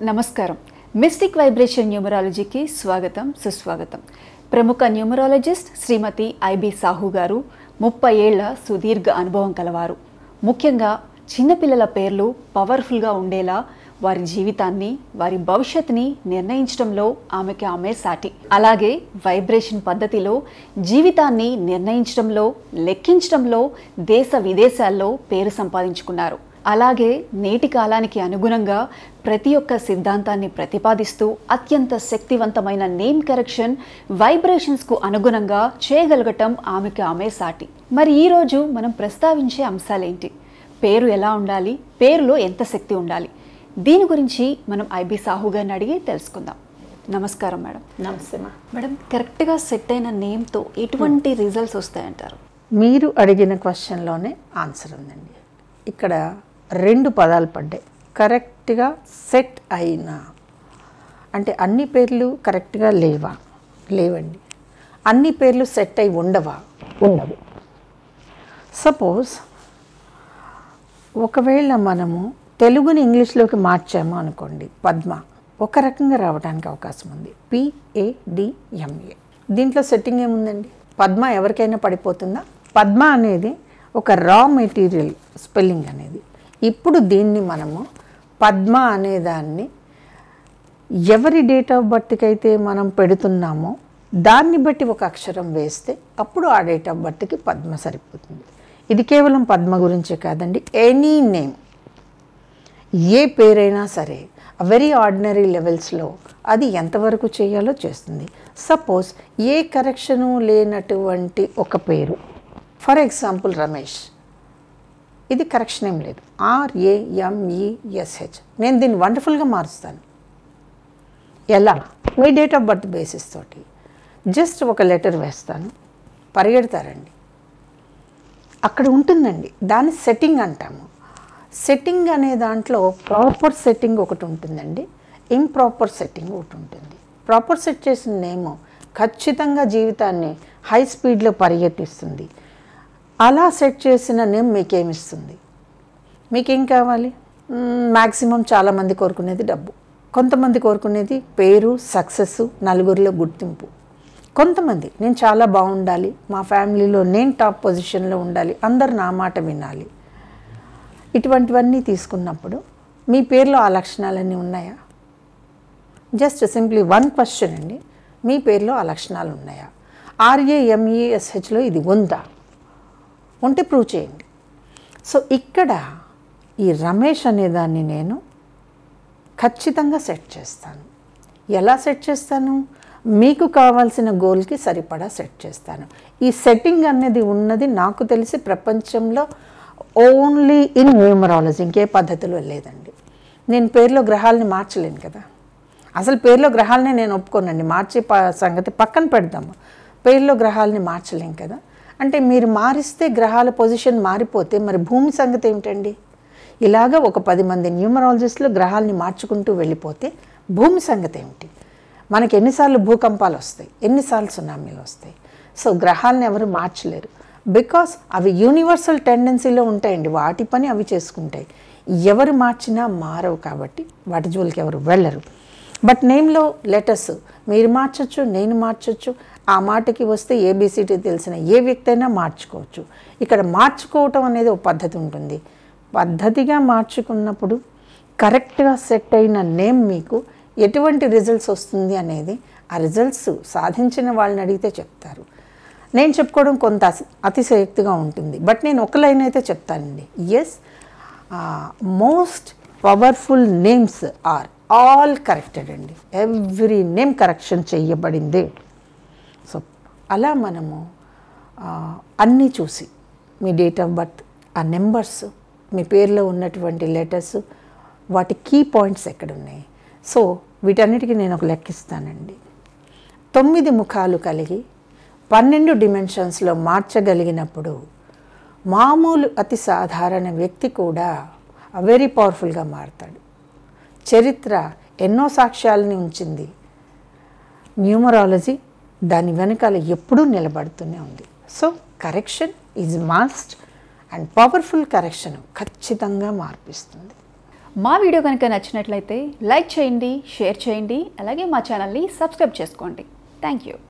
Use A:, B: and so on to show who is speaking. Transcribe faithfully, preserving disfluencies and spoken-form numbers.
A: నమస్కారం. Mystic vibration న్యూమరాలజీకి స్వాగతం, సుస్వాగతం. ప్రముఖ న్యూమరాలజిస్ట్ శ్రీమతి ఐబి సాహు గారు ముప్పై ఏళ్ల సుదీర్ఘ అనుభవం కలవారు. ముఖ్యంగా చిన్నపిల్లల పేర్లు పవర్ఫుల్గా ఉండేలా వారి జీవితాన్ని, వారి భవిష్యత్తుని నిర్ణయించడంలో ఆమెకి ఆమె సాటి. అలాగే వైబ్రేషన్ పద్ధతిలో జీవితాన్ని నిర్ణయించడంలో, లెక్కించడంలో దేశ విదేశాల్లో పేరు సంపాదించుకున్నారు. అలాగే నేటి కాలానికి అనుగుణంగా ప్రతి ఒక్క సిద్ధాంతాన్ని ప్రతిపాదిస్తూ అత్యంత శక్తివంతమైన నేమ్ కరెక్షన్ వైబ్రేషన్స్కు అనుగుణంగా చేయగలగటం ఆమెకి ఆమె సాటి. మరి ఈరోజు మనం ప్రస్తావించే అంశాలేంటి? పేరు ఎలా ఉండాలి? పేరులో ఎంత శక్తి ఉండాలి? దీని గురించి మనం ఐబి సాహు గారిని అడిగి తెలుసుకుందాం. నమస్కారం మేడం.
B: నమస్తే మా
A: మేడం, కరెక్ట్గా సెట్ అయిన నేమ్తో ఎటువంటి రిజల్ట్స్ వస్తాయంటారు?
B: మీరు అడిగిన క్వశ్చన్లోనే ఆన్సర్ ఉందండి. ఇక్కడ రెండు పదాలు పడ్డాయి. కరెక్ట్గా సెట్ అయినా అంటే అన్ని పేర్లు కరెక్ట్గా లేవా? లేవండి. అన్ని పేర్లు సెట్ అయి ఉండవా? ఉండవు. సపోజ్ ఒకవేళ మనము తెలుగుని ఇంగ్లీష్లోకి మార్చాము అనుకోండి, పద్మ ఒక రకంగా రావడానికి అవకాశం ఉంది. పిఏడిఎంఏ. దీంట్లో సెట్టింగ్ ఏముందండి? పద్మ ఎవరికైనా పడిపోతుందా? పద్మ అనేది ఒక రా మెటీరియల్ స్పెల్లింగ్ అనేది. ఇప్పుడు దీన్ని మనము పద్మ అనేదాన్ని ఎవరి డేట్ ఆఫ్ బర్త్కి అయితే మనం పెడుతున్నామో దాన్ని బట్టి ఒక అక్షరం వేస్తే అప్పుడు ఆ డేట్ ఆఫ్ బర్త్కి పద్మ సరిపోతుంది. ఇది కేవలం పద్మ గురించే కాదండి, ఎనీ నేమ్, ఏ పేరైనా సరే వెరీ ఆర్డినరీ లెవెల్స్లో అది ఎంతవరకు చేయాలో చేస్తుంది. సపోజ్ ఏ కరెక్షను లేనటువంటి ఒక పేరు, ఫర్ ఎగ్జాంపుల్ రమేష్, ఇది కరెక్షన్ ఏం లేదు, ఆర్ఏఎంఈఎస్హెచ్. నేను దీన్ని వండర్ఫుల్గా మారుస్తాను. ఎలా? మీ డేట్ ఆఫ్ బర్త్ బేసిస్ తోటి జస్ట్ ఒక లెటర్ వేస్తాను, పరిగెడతారండి. అక్కడ ఉంటుందండి, దాన్ని సెట్టింగ్ అంటాము. సెట్టింగ్ అనే దాంట్లో ప్రాపర్ సెట్టింగ్ ఒకటి ఉంటుందండి, ఇంప్రాపర్ సెట్టింగ్ ఒకటి ఉంటుంది. ప్రాపర్ సెట్ చేసిన నేమో ఖచ్చితంగా జీవితాన్ని హై స్పీడ్లో పరిగెత్తిస్తుంది. అలా సెట్ చేసిన నేమ్ మీకేమిస్తుంది? మీకేం కావాలి? మ్యాక్సిమం చాలామంది కోరుకునేది డబ్బు, కొంతమంది కోరుకునేది పేరు, సక్సెస్, నలుగురిలో గుర్తింపు. కొంతమంది నేను చాలా బాగుండాలి, మా ఫ్యామిలీలో నేను టాప్ పొజిషన్లో ఉండాలి, అందరు నా మాట వినాలి. ఇటువంటివన్నీ తీసుకున్నప్పుడు మీ పేరులో ఆ లక్షణాలన్నీ ఉన్నాయా? జస్ట్ సింప్లీ వన్ క్వశ్చన్ అండి, మీ పేరులో ఆ లక్షణాలు ఉన్నాయా? ఆర్ఏఎంఈఎస్హెచ్లో ఇది ఉందా? ఉంటే ప్రూవ్ చేయండి. సో ఇక్కడ ఈ రమేష్ అనేదాన్ని నేను ఖచ్చితంగా సెట్ చేస్తాను. ఎలా సెట్ చేస్తాను? మీకు కావాల్సిన గోల్కి సరిపడా సెట్ చేస్తాను. ఈ సెట్టింగ్ అనేది ఉన్నది నాకు తెలిసి ప్రపంచంలో ఓన్లీ ఇన్ న్యూమరాలజీ, ఇంకే పద్ధతిలో లేదండి. నేను పేరులో గ్రహాలని మార్చలేను కదా. అసలు పేరులో గ్రహాలనే నేను ఒప్పుకోనండి, మార్చే ప సంగతి పక్కన పెడదాము. పేరులో గ్రహాలని మార్చలేం కదా. అంటే మీరు మారిస్తే గ్రహాల పొజిషన్ మారిపోతే మరి భూమి సంగతి ఏమిటండి? ఇలాగ ఒక పది మంది న్యూమరాలజిస్టులు గ్రహాలని మార్చుకుంటూ వెళ్ళిపోతే భూమి సంగతి ఏమిటి? మనకి ఎన్నిసార్లు భూకంపాలు వస్తాయి, ఎన్నిసార్లు సునామీలు వస్తాయి. సో గ్రహాలను ఎవరు మార్చలేరు, బికాస్ అవి యూనివర్సల్ టెండెన్సీలో ఉంటాయండి, వాటి పని అవి చేసుకుంటాయి. ఎవరు మార్చినా మారవు కాబట్టి వాటి జోలికి ఎవరు వెళ్ళరు. బట్ నేమ్లో లెటర్స్ మీరు మార్చచ్చు, నేను మార్చచ్చు. ఆ మాటకి వస్తే ఏబిసిటీ తెలిసిన ఏ వ్యక్తి అయినా మార్చుకోవచ్చు. ఇక్కడ మార్చుకోవటం అనేది ఒక పద్ధతి ఉంటుంది. పద్ధతిగా మార్చుకున్నప్పుడు కరెక్ట్గా సెట్ అయిన నేమ్ మీకు ఎటువంటి రిజల్ట్స్ వస్తుంది అనేది ఆ రిజల్ట్స్ సాధించిన వాళ్ళని అడిగితే చెప్తారు. నేను చెప్పుకోవడం కొంత అతిశయోక్తిగా ఉంటుంది, బట్ నేను ఒక లైన్ అయితే చెప్తానండి. Yes, most powerful names are all corrected అండి. ఎవ్రీ నేమ్ కరెక్షన్ చేయబడింది. సో అలా మనము అన్నీ చూసి మీ డేట్ ఆఫ్ బర్త్, ఆ నెంబర్స్, మీ పేరులో ఉన్నటువంటి లెటర్స్, వాటి కీ పాయింట్స్ ఎక్కడున్నాయి, సో వీటన్నిటికీ నేను ఒక లెక్కిస్తానండి. తొమ్మిది ముఖాలు కలిగి పన్నెండు డిమెన్షన్స్లో మార్చగలిగినప్పుడు మామూలు అతి సాధారణ వ్యక్తి కూడా వెరీ పవర్ఫుల్గా మారుతాడు. చరిత్ర ఎన్నో సాక్ష్యాలని ఉంచింది. న్యూమరాలజీ దాని వెనకాల ఎప్పుడూ నిలబడుతూనే ఉంది. So correction is must, and powerful correction ఖచ్చితంగా మార్పిస్తుంది.
A: మా వీడియో కనుక నచ్చినట్లయితే లైక్ చేయండి, షేర్ చేయండి, అలాగే మా ఛానల్ని సబ్స్క్రైబ్ చేసుకోండి. Thank you.